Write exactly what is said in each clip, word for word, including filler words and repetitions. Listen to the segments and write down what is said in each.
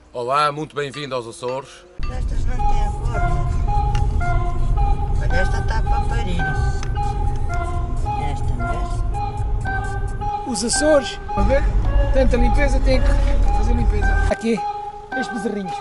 Olá, muito bem-vindo aos Açores. Estas não têm forma. Olha, esta está para parir. Esta, não é? Os Açores, a ver, tanta limpeza, tem que fazer limpeza. Aqui, estes bezerrinhos.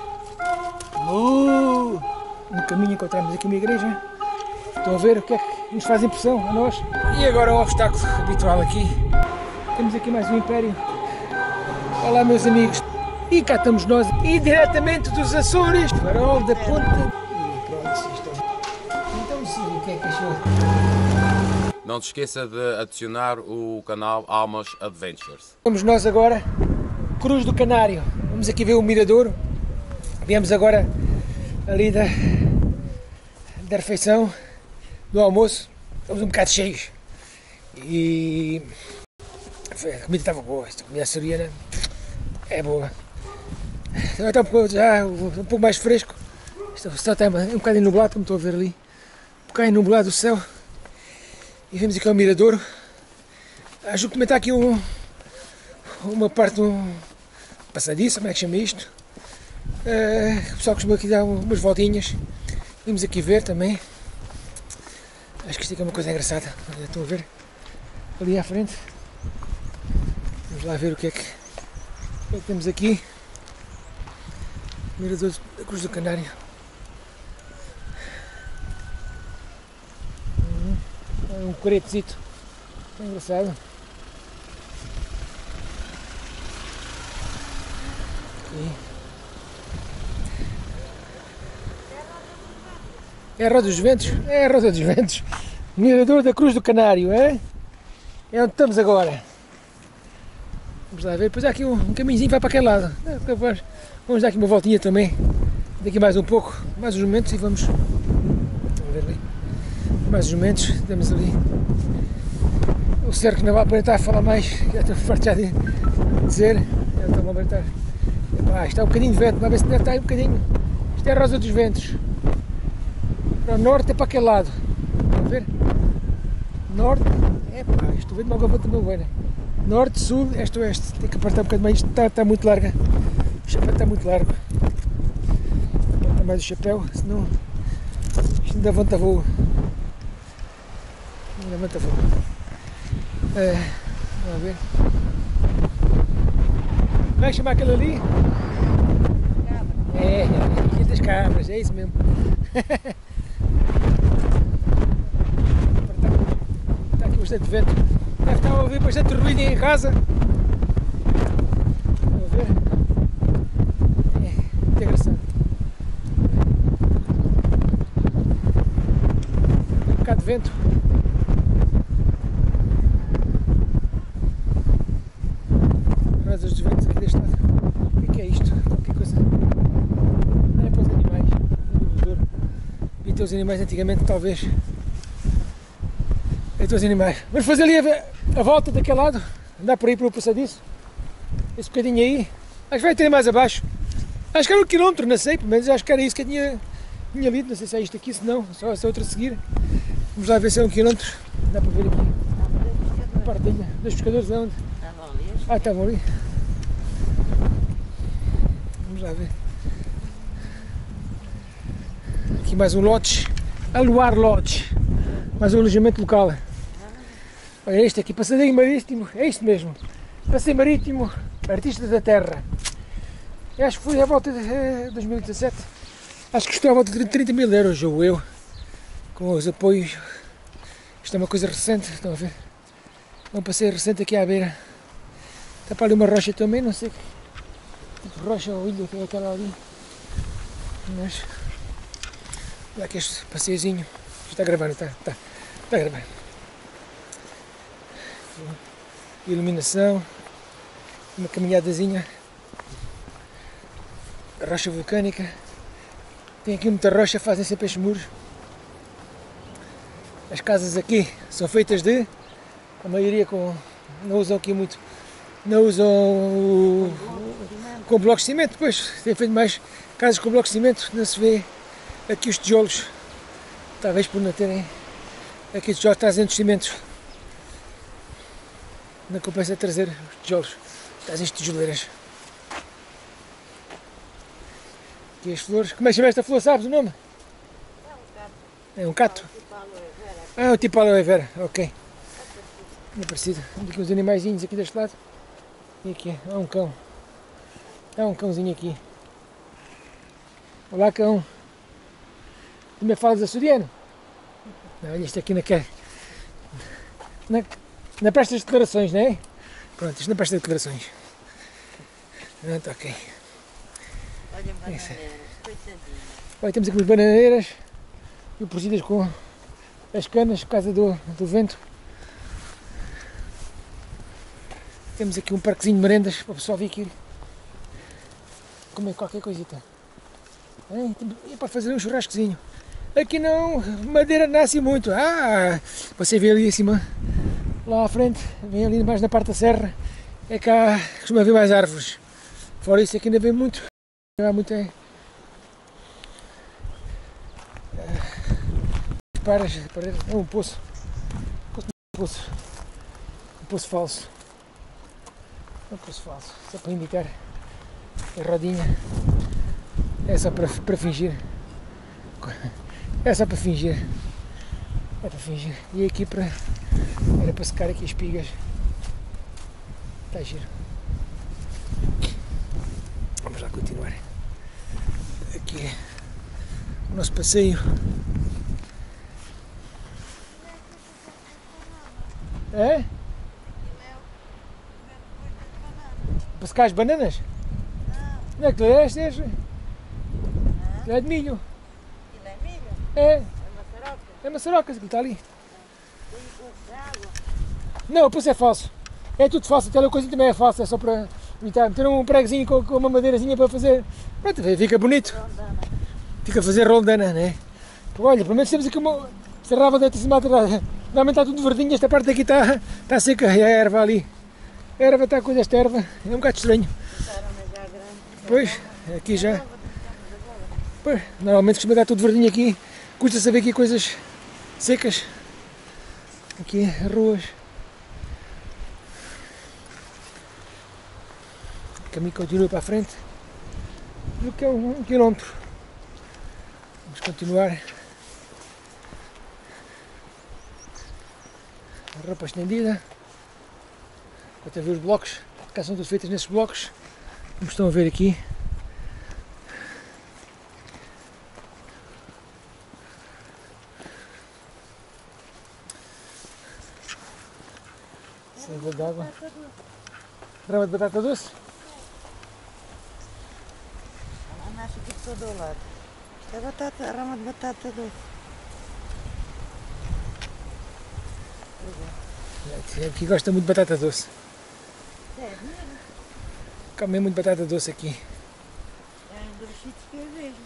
Uh, no caminho encontramos aqui uma igreja. Estão a ver o que é que nos faz impressão a nós. E agora o obstáculo habitual aqui. Temos aqui mais um império. Olá, meus amigos. E cá estamos nós, e diretamente dos Açores, farol da ponta. E pronto, isto. Então sim, o que é que achou? Não se esqueça de adicionar o canal Almas Adventures. Vamos nós agora, Cruz do Canário. Vamos aqui ver o Miradouro. Viemos agora ali da, da refeição, do almoço. Estamos um bocado cheios. E a comida estava boa, esta comida açoriana é boa. Agora está um pouco, já, um pouco mais fresco. O céu está um bocadinho nublado, como estou a ver ali. Um bocadinho nublado o céu. E vemos aqui ao Miradouro. Acho que também está aqui um, uma parte, um passadiço, como é que chama isto? Uh, o pessoal costuma aqui dar umas voltinhas. Vimos aqui ver também. Acho que isto aqui é uma coisa engraçada. Estão a ver? Ali à frente. Vamos lá ver o que é que, o que, é que temos aqui. Mirador da Cruz do Canário. É um coretezito. É engraçado. Aqui. É a Roda dos Ventos? É a Roda dos Ventos. Mirador da Cruz do Canário, é? É onde estamos agora. Vamos lá ver. Depois há aqui um, um caminhozinho que vai para aquele lado. Vamos dar aqui uma voltinha também. Daqui mais um pouco, mais uns momentos e vamos. Vamos ver ali. Mais uns momentos, temos ali o cerco não vai aparentar a falar mais, já estou fartado de dizer. Já estou a aparentar. Epá, está um bocadinho de vento, vai ver se deve estar aí um bocadinho. Isto é a Rosa dos Ventos. Para o norte é para aquele lado. Estão a ver? Norte, epá, estou vendo uma gaveta também buena. Norte, sul, este, oeste. Tem que apertar um bocadinho mais, isto está, está muito larga. O chapéu está muito largo. Aperta mais o chapéu, senão isto não levanta voo. Não levanta voo. É, vamos ver. Como é que chama aquele ali? É, é, das cabras, é isso mesmo. Está aqui bastante vento. Deve estar a ouvir bastante ruído em casa. Vamos ver. É, muito engraçado. Tem um bocado de vento. Rosas dos ventos aqui deste lado. O que é, que é isto? Qualquer coisa. Não é para os animais. E ter os animais antigamente, talvez. É os animais. Vamos fazer ali a, a volta daquele lado. Andar por aí pelo passadiço. Esse bocadinho aí. Acho que vai ter mais abaixo. Acho que era um quilómetro, não sei. Pelo menos acho que era isso que eu tinha, tinha lido. Não sei se é isto aqui, se não. Só essa outra a seguir. Vamos lá ver se é um quilómetro. Dá para ver aqui. A partilha. Dos pescadores onde? Estavam ali. Ah, estavam ali. Vamos lá ver. Aqui mais um lodge. Aluar Lodge. Mais um alojamento local. Olha este aqui, passeio marítimo, é isto mesmo. Passeio marítimo, artistas da terra. Eu acho que foi à volta de eh, dois mil e dezassete. Acho que custou à volta de trinta mil euros, ou eu. Com os apoios. Isto é uma coisa recente, estão a ver? É um passeio recente aqui à beira. Está para ali uma rocha também, não sei. Tipo rocha ou ilha, que é aquela ali. Mas. Olha aqui este passeiozinho. Está gravando, está, está, está gravando. Iluminação, uma caminhadazinha, rocha vulcânica. Tem aqui muita rocha, fazem sempre estes muros. As casas aqui são feitas de, a maioria com, não usam aqui muito, não usam o, com blocos de cimento, depois tem feito mais casas com blocos de cimento, não se vê aqui os tijolos. Talvez por não terem aqui os tijolos trazem os cimentos. Não compensa trazer os tijolos, trazem as tijoleiras. Aqui as flores. Como é que chama esta flor, sabes o nome? É um cato. Ah, é o tipo aloe vera, ok. Não é parecido. Temos aqui uns animaizinhos aqui deste lado. E aqui, há um cão. Há um cãozinho aqui. Olá, cão. Também falas açoriano? Não, olha isto aqui na quer. Na, na presta de declarações, não é? Pronto, isto na presta de declarações. Pronto, ok. Olha, bananeiras, coitadinha. Olha, temos aqui umas bananeiras. E protegidas com as canas por causa do, do vento. Temos aqui um parquezinho de merendas para o pessoal vir aqui comer qualquer coisita. É, para fazer um churrascozinho. Aqui não, madeira nasce muito. Ah, você vê ali em cima, lá à frente, vem ali mais na parte da serra, é cá costuma haver mais árvores. Fora isso aqui ainda vem muito. Não há muito. É, paras, paredes, é um poço. Um poço. Um poço falso. Um poço falso. Só para indicar a rodinha. É só para, para fingir. É só para fingir. É para fingir. E aqui para. Era para secar aqui as espigas. Está giro. Vamos lá continuar. Aqui é o nosso passeio. É? Para secar as bananas? Não é que tu és? És? É de milho. Aquilo é milho? É. É maçaroca? É maçarocas, aquilo está ali. Tem um pouco de água. Não, o poço é falso. É tudo falso, aquela coisa também é falsa, é só para evitar. Meter um pregozinho com, com uma madeirazinha para fazer. Pronto, fica bonito. Rondana. Fica a fazer roldana, né? Olha, pelo menos temos aqui uma. Esta rava deve ter se maltrada. Normalmente está tudo verdinho, esta parte aqui está, está seca. E a erva ali. A erva está com esta erva. É um bocado estranho. Começaram-me já grande. Pois, aqui já. Pois, normalmente costuma dar tudo verdinho aqui. Custa saber aqui coisas secas. Aqui as ruas. O caminho continua para a frente. Do que é um, um quilómetro. Vamos continuar. A roupa estendida. Até ver os blocos. Cá são todos feitos nesses blocos. Como estão a ver aqui. Saiva d'água. Rama de batata doce? Ela nasce aqui de todo o lado. Isto é batata, rama de batata doce. Aqui gosta muito de batata doce. É, Come muito batata doce aqui. é um dos sítios que eu vejo.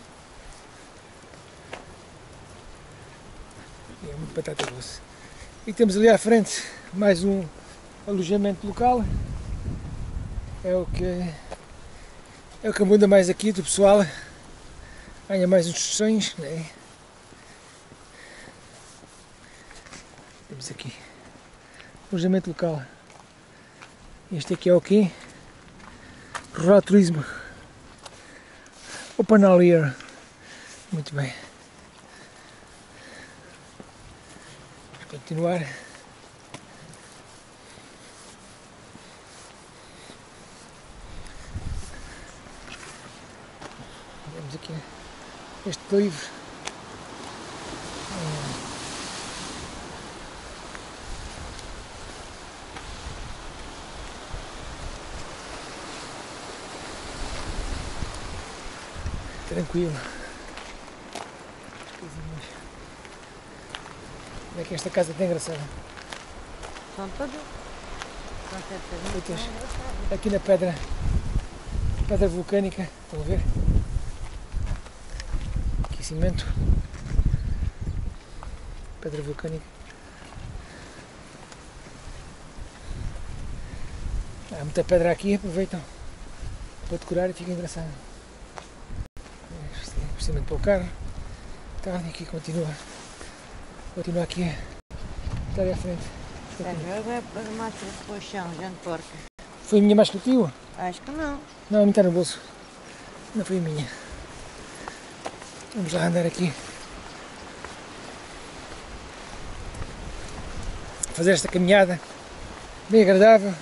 É muito batata doce. E temos ali à frente mais um alojamento local. É o que é o que muda mais aqui do pessoal. Ganha mais instruções, né? Temos aqui alojamento local. Este aqui é o quê? Rural Turismo. Open all year. Muito bem. Vamos continuar. Vemos aqui este livro. Tranquilo. Como é que esta casa está engraçada? São todos. São certas Feitas aqui na pedra, pedra vulcânica, estão a ver? Aqui cimento, pedra vulcânica. Há muita pedra aqui, aproveitam para decorar e fica engraçado. Investimento para o carro. Então aqui continua. Continua aqui. Está ali à frente. Agora é para máscara de colchão, gente porca. Foi a minha máscara que tive? Acho que não. Não, não está no bolso. Não foi a minha. Vamos lá andar aqui. Fazer esta caminhada bem agradável.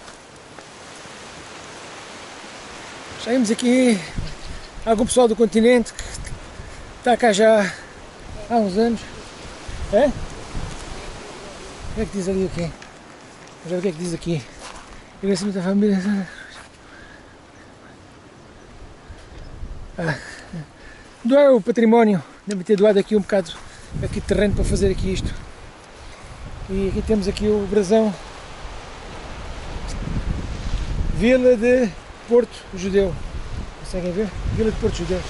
Já vimos aqui algum pessoal do continente que está cá já há uns anos. É? O que é que diz ali o quê? Vamos ver o que é que diz aqui. Agradecimento da família. Ah, doar o património. Deve ter doado aqui um bocado aqui de terreno para fazer aqui isto. E aqui temos aqui o brasão. Vila de Porto Judeu. Conseguem ver? Vila de Porto Judeu.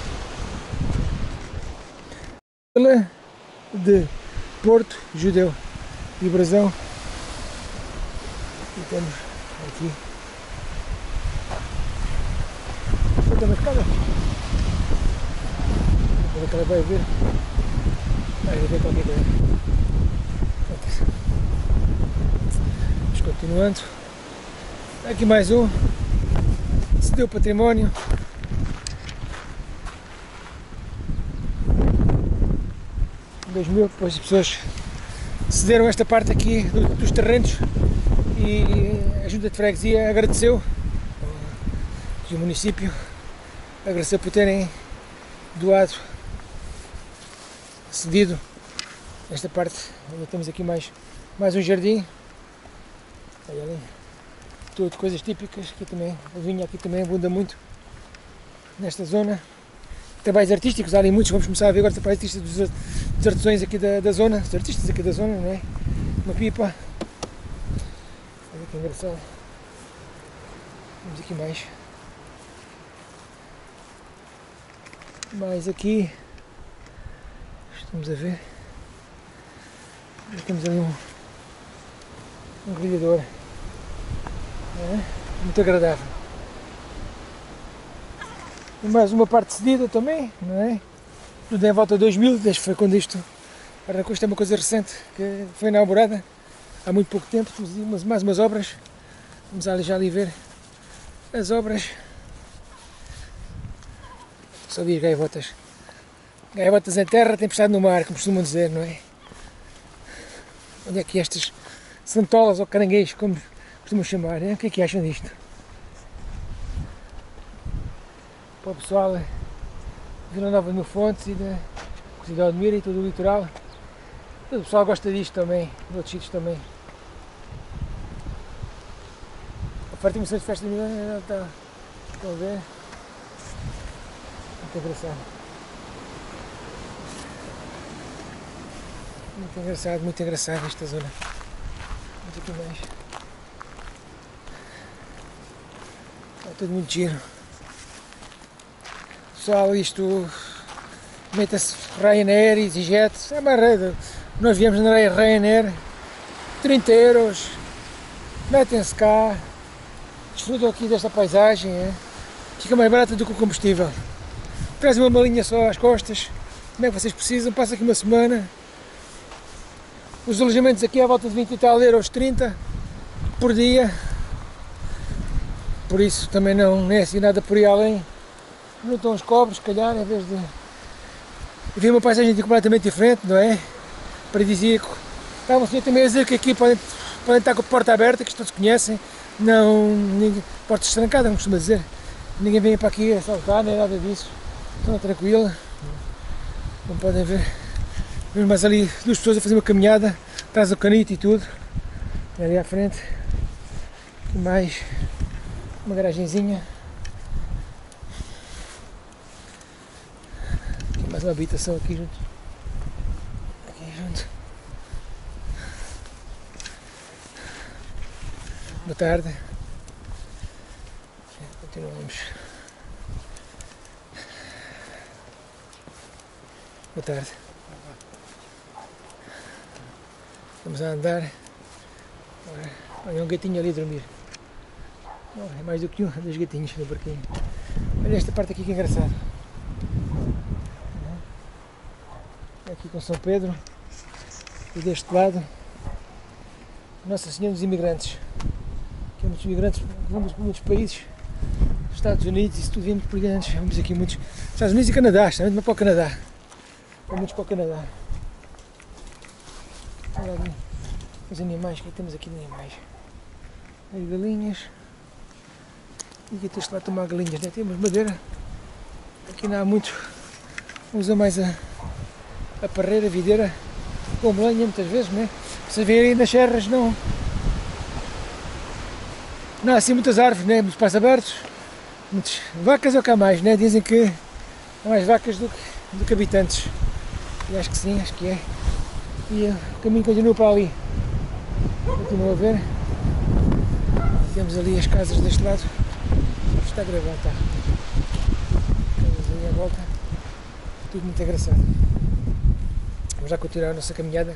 Vila de Porto Judeu. E o brasão. E temos aqui. Tem uma escada. Vou ver que ela vai ver. Vai ver qualquer coisa. Vamos continuando. Aqui mais um. Cedeu património. Em dois mil, depois as pessoas cederam esta parte aqui do, dos terrenos e a Junta de Freguesia agradeceu, e o município agradeceu por terem doado, cedido esta parte. Ainda temos aqui mais, mais um jardim. Olha ali, tudo coisas típicas. Aqui também, a vinha aqui também abunda muito nesta zona. Trabalhos artísticos, há ali muitos, vamos começar a ver agora trabalhos artísticos dos, dos artesãos aqui da, da zona, dos artistas aqui da zona, não é? Uma pipa. Olha que engraçado. Vamos aqui mais. Mais aqui. Estamos a ver. Já temos ali um, um grelhador. É? Muito agradável. E mais uma parte cedida também, não é? Tudo em volta de dois mil, desde que foi quando isto. Para isto é uma coisa recente, que foi inaugurada há muito pouco tempo. Temos mais umas obras. Vamos ali já ali ver as obras. Só vi as gaivotas. Gaivotas em terra, tempestade no mar, como costumam dizer, não é? Onde é que estas santolas ou caranguejos, como costumam chamar, é? O que é que acham disto? Para o pessoal de Vila Nova de Mil Fontes e da Cidade de Mira e todo o litoral. Todo o pessoal gosta disto também, de outros sítios também. A farta-moção de festa de milhões está, estão a ver? Muito engraçado. Muito engraçado, muito engraçado esta zona. Muito aqui mais. Está tudo muito giro. Pessoal, isto meta-se Ryanair, EasyJet, é uma rede. Nós viemos na Ryanair, trinta euros, metem-se cá, desfrutam aqui desta paisagem, é? Fica mais barato do que o combustível. Trazem uma malinha só às costas, como é que vocês precisam, passa aqui uma semana. Os alojamentos aqui à volta de vinte e tal euros, trinta por dia, por isso também não é assim nada por aí além. Não estão os cobres, se calhar, em vez de... E vi uma paisagem completamente diferente, não é? Paradisíaco. Estava o senhor também a dizer que aqui podem, podem estar com a porta aberta, que todos conhecem. Não... Ninguém, porta estrancada, como costuma dizer. Ninguém vem para aqui a saltar, nem nada disso. Estão tranquila. Como podem ver. Vemos mais ali duas pessoas a fazer uma caminhada. Traz o canito e tudo. Ali à frente. Aqui mais uma garagenzinha. Mais uma habitação aqui junto. Aqui junto. Boa tarde. Continuamos. Boa tarde. Vamos a andar. Olha um gatinho ali a dormir. Oh, é mais do que um, dois gatinhos no parquinho. Olha esta parte aqui que é engraçado. Aqui com São Pedro e deste lado Nossa Senhora dos Imigrantes. Aqui há muitos imigrantes, vamos para muitos países, Estados Unidos, isso tudo vem muito por diante. Vamos aqui muitos Estados Unidos e Canadá, especialmente para o Canadá. pelo menos para o Canadá. Olha ali os animais, o que é que temos aqui de animais? As galinhas. E aqui tens lá tomar galinhas, né? Temos madeira. Aqui não há muito. Usa mais a, a parreira, a videira, como lenha muitas vezes, né? Vocês veem aí nas serras não. Não há assim muitas árvores, né? Muitos espaços abertos. Muitas vacas é o que há mais, né? Dizem que há mais vacas do que, do que habitantes. E acho que sim, acho que é. E o caminho continua para ali. Continua a ver. Temos ali as casas deste lado. Está a gravar, está. Casas ali à volta. Tudo muito engraçado. Vamos já continuar a nossa caminhada.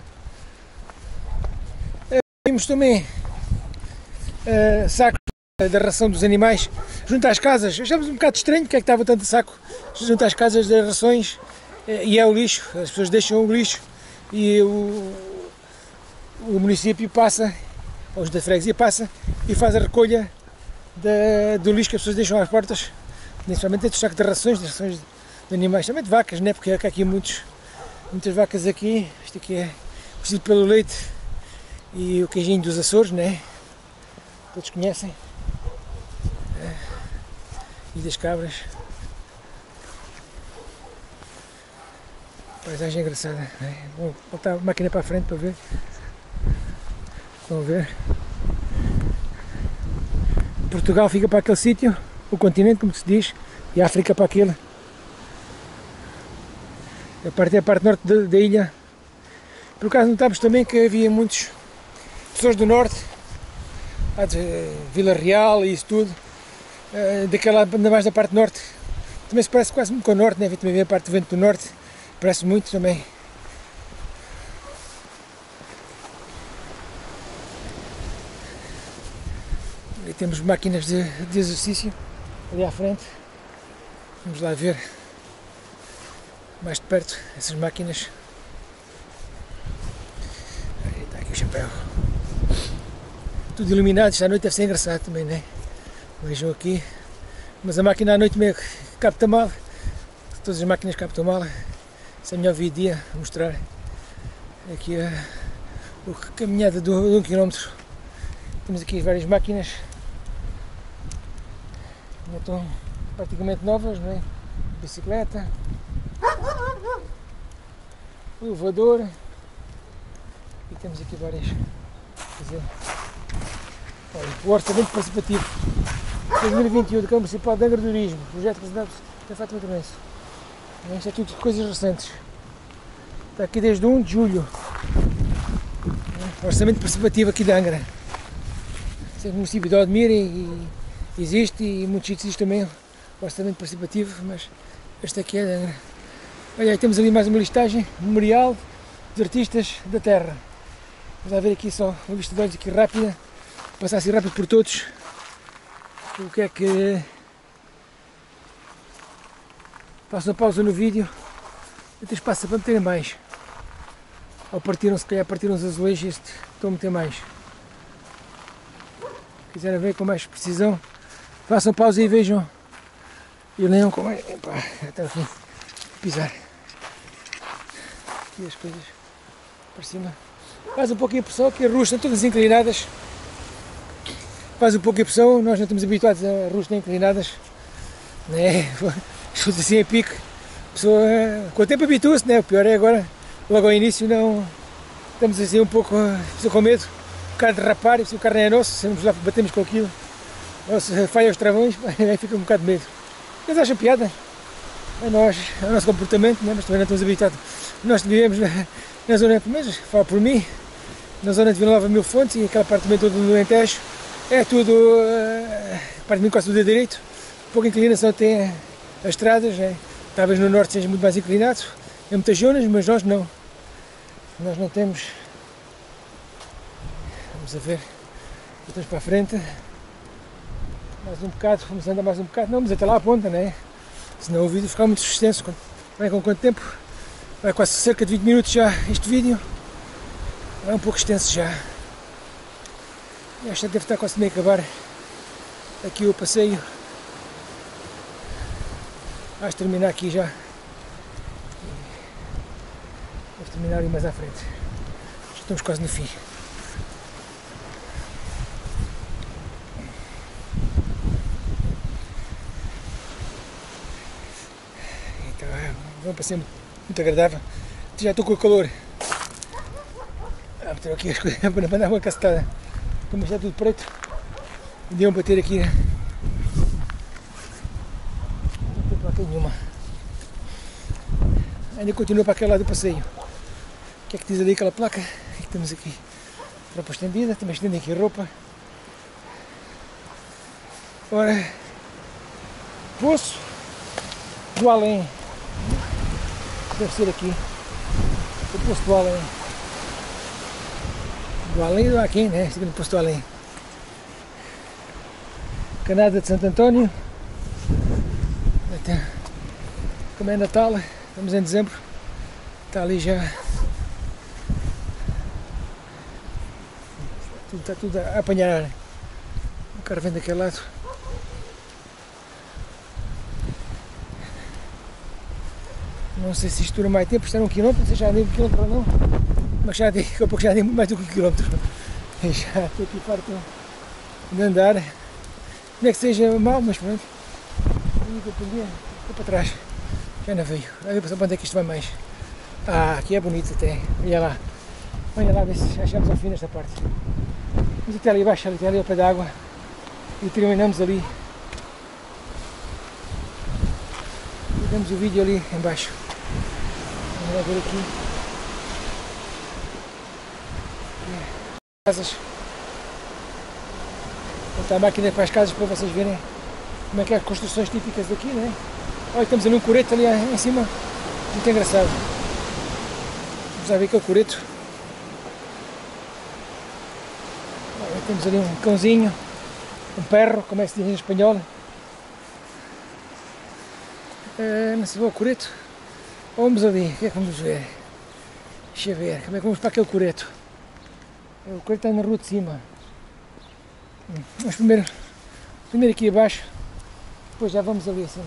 Vimos também uh, sacos da ração dos animais junto às casas. Achamos um bocado estranho porque é que estava tanto saco junto às casas das rações, e é o lixo. As pessoas deixam o lixo e o, o município passa, ou os da freguesia passa e faz a recolha da, do lixo que as pessoas deixam às portas, principalmente dos sacos de rações, das rações de animais, também de vacas, né? Porque há aqui muitos, muitas vacas aqui. Isto aqui é conhecido pelo leite e o queijinho dos Açores, né? Todos conhecem. E das cabras. Paisagem engraçada, né? Vou botar a máquina para a frente para ver. Vão ver. Portugal fica para aquele sítio, o continente, como se diz, e a África para aquele. A parte é a parte norte da, da ilha. Por acaso notámos também que havia muitas pessoas do norte, de Vila Real e isso tudo, daquela, ainda mais da parte norte. Também se parece quase muito com o norte, né? Também vem a parte do vento do norte, parece muito também. E temos máquinas de, de exercício ali à frente. Vamos lá ver mais de perto essas máquinas. Aí está aqui o chapéu. Tudo iluminado, esta noite deve ser engraçado também, né? Vejam aqui. Mas a máquina à noite meio que capta mal. Todas as máquinas captam mal. Isso é melhor vir dia mostrar. Aqui a, a caminhada de um quilómetro. Temos aqui várias máquinas. Já estão praticamente novas, não é? Bicicleta. O elevador. E temos aqui várias. Quer dizer, olha, o orçamento participativo dois mil e vinte e um da Câmara Municipal de Agradorismo, projeto reservado da Fátima Torrense. Isto é tudo coisas recentes. Está aqui desde um de julho. Orçamento participativo aqui de Angra. Este é o município de Odmira e, e existe, e muitos sítios existe também o orçamento participativo, mas este aqui é de Angra. Olha, aí temos ali mais uma listagem, memorial dos artistas da terra. Vamos lá ver aqui só uma vista de olhos aqui rápida, passar assim rápido por todos. O que é que... Faço uma pausa no vídeo e tem espaço para meterem mais. Ou partiram, se calhar partiram os azulejos, este estão a meter mais. Se quiserem ver com mais precisão, façam pausa e vejam. E leiam com mais... Epá, até o fim. Pisar. Aqui as coisas para cima. Faz um pouco a impressão que as ruas estão todas inclinadas. Faz um pouco a impressão, nós não estamos habituados a ruas tão inclinadas. Né? Tudo assim a pique. A pessoa, com o tempo habitua-se, né? O pior é agora, logo ao início, não estamos assim um pouco com medo. O carro derrapar, e se o carro não é nosso, se lá batemos com aquilo, ou se falha os travões, aí fica um bocado de medo. Mas acham piada. A nós, ao nosso comportamento, né? Mas também não estamos habituados. Nós vivemos na, na zona, mas falo por mim, na zona de Vila Nova Mil Fontes e aquela parte também toda do Alentejo. É tudo, uh, praticamente quase tudo a direito, pouca inclinação tem as estradas, né? Talvez no norte seja muito mais inclinado, em muitas zonas, mas nós não. Nós não temos. Vamos a ver, voltamos para a frente, mais um bocado, vamos andar mais um bocado, não, mas até lá a ponta, né? Senão o vídeo fica muito extenso. Vai com quanto tempo? Vai quase cerca de vinte minutos já este vídeo, é um pouco extenso já. Esta deve estar quase a acabar aqui o passeio. Vais terminar aqui já. Vamos terminar ali mais à frente. Já estamos quase no fim. Então é um passeio muito agradável. Já estou com o calor. Vou meter aqui as coisas para mandar uma cacetada. Como está tudo preto, deu um bater aqui. Não tem placa nenhuma. Ainda continua para aquele lado do passeio. O que é que diz ali aquela placa? O que temos aqui? Roupa estendida, também estendem aqui roupa. Ora, Poço do Além. Deve ser aqui. O Poço do Além. Do Além e do Aquém, né? Este aqui no Poço do Além. Canada de Santo António. Até, como é Natal, estamos em dezembro. Está ali já. Tudo, está tudo a apanhar. O carro vem daquele lado. Não sei se isto dura mais tempo, isto era um quilómetro, não sei se já andei um quilómetro ou não. Mas já dei, daqui a pouco já andei muito mais do que um quilómetro. E já estou aqui farto de andar. Não é que seja mau, mas pronto. Estou para trás. Já não veio. A ver para onde é que isto vai mais. Ah, aqui é bonito até. Olha lá. Olha lá, ver se achamos ao fim nesta parte. Vamos até ali abaixo, até ali ao pé da água. E terminamos ali. E damos o vídeo ali embaixo. Vamos lá ver aqui. Casas. Vou botar a máquina para as casas para vocês verem como é que é as construções típicas daqui, né? Olha, temos ali um coreto ali em cima, muito engraçado. Vamos lá ver que é o coreto. Olha, temos ali um cãozinho, um perro, como é que se diz em espanhol. É, não sei se é o coreto. Vamos ali, o que é que vamos ver? Deixa eu ver, como é que vamos para aquele coreto? O coreto está na rua de cima. Vamos primeiro, primeiro aqui abaixo, depois já vamos ali acima.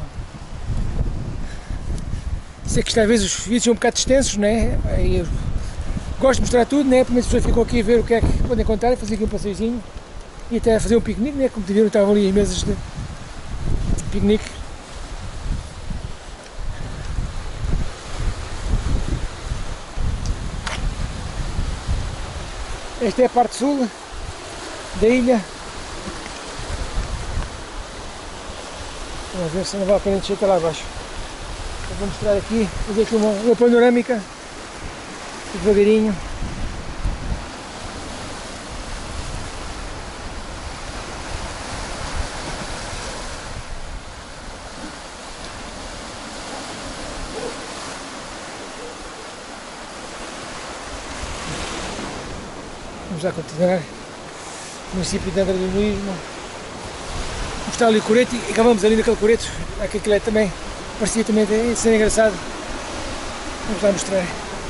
Sei que isto às vezes os vídeos são um bocado extensos, né? Eu gosto de mostrar tudo, né? Porque as pessoas ficam aqui a ver o que é que podem contar, fazer aqui um passeiozinho e até fazer um piquenique, né? Como te viram, estavam ali as mesas de piquenique. Esta é a parte sul da ilha. Vamos ver se não vale a pena descer até lá abaixo. Eu vou mostrar aqui, fazer aqui uma, uma panorâmica, devagarinho. Vamos lá continuar. Município de Angra do Heroísmo. Está ali o coreto e acabamos ali naquele coreto. Aquilo é também, parecia também ser engraçado. Vamos lá mostrar.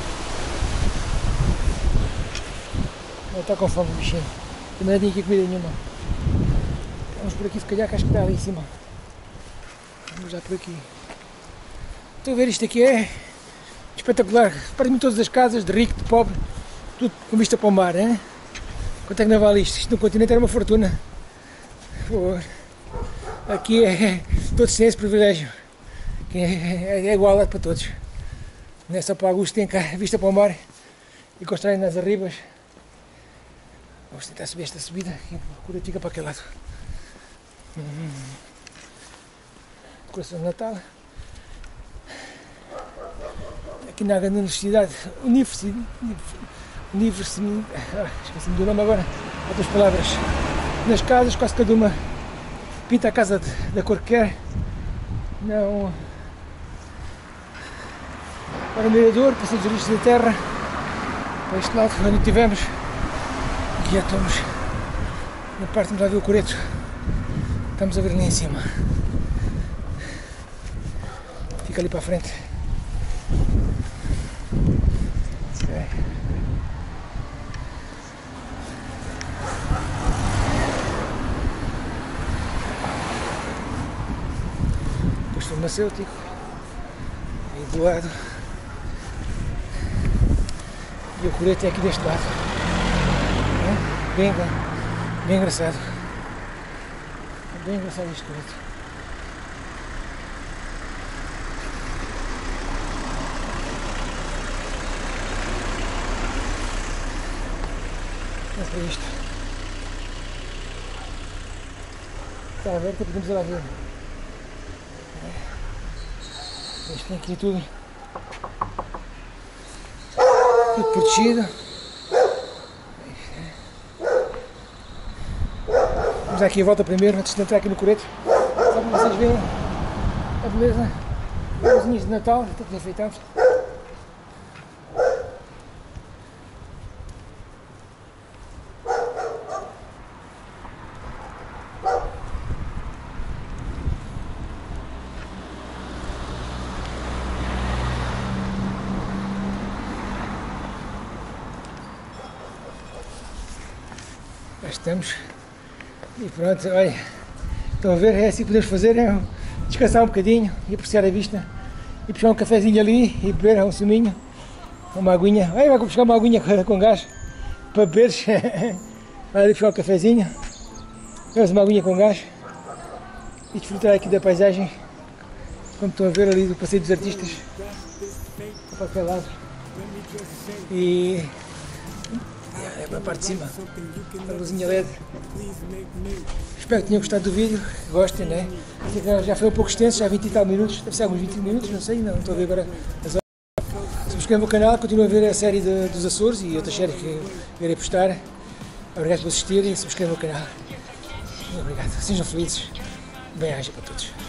Ele está com fome o bichinho. Também não tinha aqui comida nenhuma. Vamos por aqui se calhar, que acho que está ali em cima. Vamos já por aqui. Estou a ver, isto aqui é espetacular. Parece-me todas as casas, de rico, de pobre, tudo com vista para o mar, hein? Quanto é que não vale isto? Isto no continente era uma fortuna. Por favor. Aqui é, todos têm esse privilégio, que é, é igualdade para todos. Não é só para alguns que têm cá vista para o mar e constroem nas arribas. Vamos tentar subir esta subida e a cura fica para aquele lado. Hum. Decoração de Natal. Aqui na Universidade, Universidade, Universidade, ah, esqueci-me do nome agora, outras palavras. Nas casas, quase cada uma pinta a casa de, da cor que quer. Não. Para o mirador, passamos os lixos da terra. Para este lado, onde tivemos. Aqui já estamos na parte, vamos lá ver o coreto. Estamos a ver ali em cima. Fica ali para a frente. Okay. Farmacêutico aí do lado. E o coreto é aqui deste lado. É? Bem, bem engraçado. É bem engraçado este coreto. Mas é isto. Está aberto, podemos ir lá ver. Isto tem aqui tudo, tudo protegido. Vamos dar aqui a volta primeiro, antes de entrar aqui no coreto, só para vocês verem a beleza das luzinhas de Natal, todos enfeitados. Já estamos. E pronto, olha, estão a ver, é assim que podemos fazer, é descansar um bocadinho e apreciar a vista. E puxar um cafezinho ali e beber um suminho, uma aguinha. Olha, vai buscar uma aguinha com gás para beberes. Vai ali puxar um cafezinho, beberes uma aguinha com gás e desfrutar aqui da paisagem, como estão a ver ali do Passeio dos Artistas, para aquele lado. E é para a parte de cima, a luzinha L E D. Espero que tenham gostado do vídeo, que gostem, né? Já foi um pouco extenso, já vinte e tal minutos, deve ser alguns vinte minutos, não sei, não estou a ver agora as horas. Subscrevam o canal, continuem a ver a série de, dos Açores e outras séries que irei postar. Obrigado por assistirem e subscrevam o canal. Obrigado, sejam felizes, bem-aja para todos.